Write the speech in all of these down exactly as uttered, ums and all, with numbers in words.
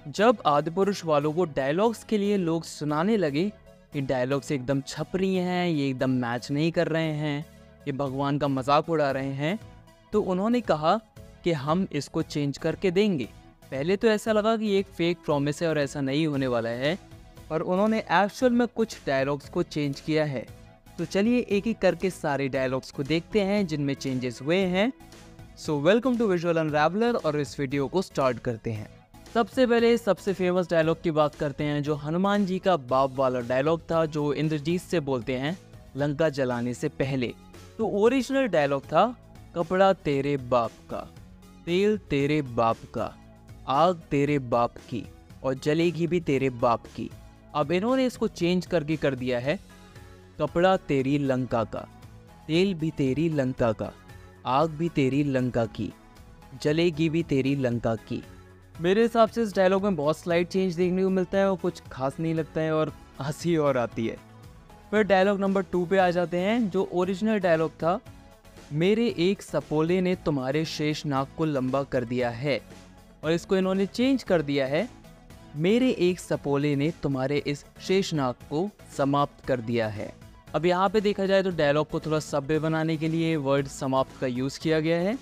जब आदिपुरुष वालों को डायलॉग्स के लिए लोग सुनाने लगे कि डायलॉग्स एकदम छप रही हैं, ये एकदम मैच नहीं कर रहे हैं, ये भगवान का मजाक उड़ा रहे हैं, तो उन्होंने कहा कि हम इसको चेंज करके देंगे। पहले तो ऐसा लगा कि ये एक फेक प्रॉमिस है और ऐसा नहीं होने वाला है, पर उन्होंने एक्चुअल में कुछ डायलॉग्स को चेंज किया है। तो चलिए एक एक करके सारे डायलॉग्स को देखते हैं जिनमें चेंजेस हुए हैं। So welcome to visual unraveller और इस वीडियो को स्टार्ट करते हैं। सबसे पहले सबसे फेमस डायलॉग की बात करते हैं, जो हनुमान जी का बाप वाला डायलॉग था, जो इंद्रजीत से बोलते हैं लंका जलाने से पहले। तो ओरिजिनल डायलॉग था, कपड़ा तेरे बाप का, तेल तेरे बाप का, आग तेरे बाप की और जलेगी भी तेरे बाप की। अब इन्होंने इसको चेंज करके कर दिया है, कपड़ा तेरी लंका का, तेल भी तेरी लंका का, आग भी तेरी लंका की, जलेगी भी तेरी लंका की। मेरे हिसाब से इस डायलॉग में बहुत स्लाइड चेंज देखने को मिलता है और कुछ खास नहीं लगता है और हंसी और आती है। फिर डायलॉग नंबर टू पे आ जाते हैं, जो ओरिजिनल डायलॉग था, मेरे एक सपोले ने तुम्हारे शेष नाग को लंबा कर दिया है, और इसको इन्होंने चेंज कर दिया है, मेरे एक सपोले ने तुम्हारे इस शेष नाग को समाप्त कर दिया है। अब यहाँ पे देखा जाए तो डायलॉग को थोड़ा सभ्य बनाने के लिए वर्ड समाप्त का यूज़ किया गया है।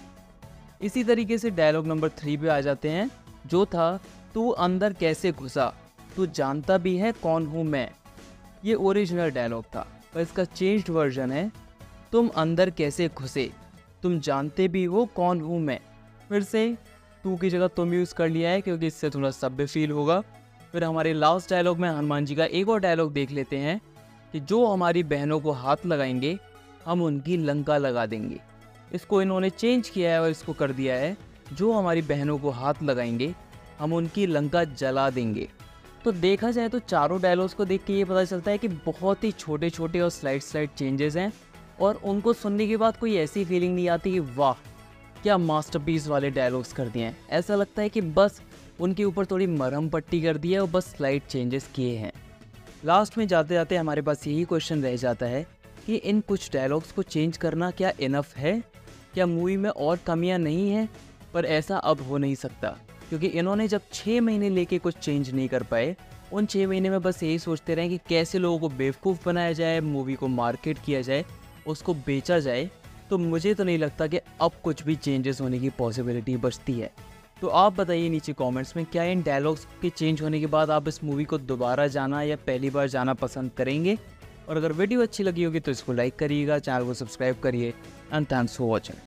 इसी तरीके से डायलॉग नंबर थ्री पे आ जाते हैं, जो था, तू अंदर कैसे घुसा, तू जानता भी है कौन हूँ मैं। ये ओरिजिनल डायलॉग था, पर इसका चेंज्ड वर्जन है, तुम अंदर कैसे घुसे, तुम जानते भी हो कौन हूँ मैं। फिर से तू की जगह तुम यूज़ कर लिया है क्योंकि इससे थोड़ा सभ्य फील होगा। फिर हमारे लास्ट डायलॉग में हनुमान जी का एक और डायलॉग देख लेते हैं कि जो हमारी बहनों को हाथ लगाएंगे हम उनकी लंका लगा देंगे। इसको इन्होंने चेंज किया है और इसको कर दिया है, जो हमारी बहनों को हाथ लगाएंगे हम उनकी लंका जला देंगे। तो देखा जाए तो चारों डायलॉग्स को देख के ये पता चलता है कि बहुत ही छोटे छोटे और स्लाइड स्लाइड चेंजेस हैं, और उनको सुनने के बाद कोई ऐसी फीलिंग नहीं आती कि वाह क्या मास्टरपीस वाले डायलॉग्स कर दिए हैं। ऐसा लगता है कि बस उनके ऊपर थोड़ी मरहम पट्टी कर दी है और बस स्लाइड चेंजेस किए हैं। लास्ट में जाते जाते हमारे पास यही क्वेश्चन रह जाता है कि इन कुछ डायलॉग्स को चेंज करना क्या इनफ है? क्या मूवी में और कमियां नहीं हैं? पर ऐसा अब हो नहीं सकता, क्योंकि इन्होंने जब छः महीने लेके कुछ चेंज नहीं कर पाए, उन छः महीने में बस यही सोचते रहे कि कैसे लोगों को बेवकूफ़ बनाया जाए, मूवी को मार्केट किया जाए, उसको बेचा जाए। तो मुझे तो नहीं लगता कि अब कुछ भी चेंजेस होने की पॉसिबिलिटी बचती है। तो आप बताइए नीचे कमेंट्स में, क्या इन डायलॉग्स के चेंज होने के बाद आप इस मूवी को दोबारा जाना या पहली बार जाना पसंद करेंगे? और अगर वीडियो अच्छी लगी होगी तो इसको लाइक करिएगा, चैनल को सब्सक्राइब करिए, एंड थैंक्स फॉर वॉचिंग।